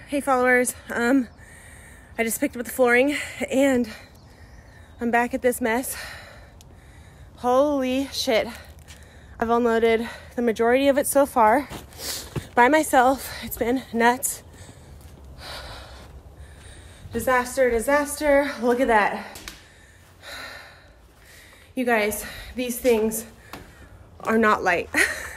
Hey followers, I just picked up the flooring and I'm back at this mess. Holy shit. I've unloaded the majority of it so far by myself. It's been nuts. Disaster. Look at that. You guys, these things are not light.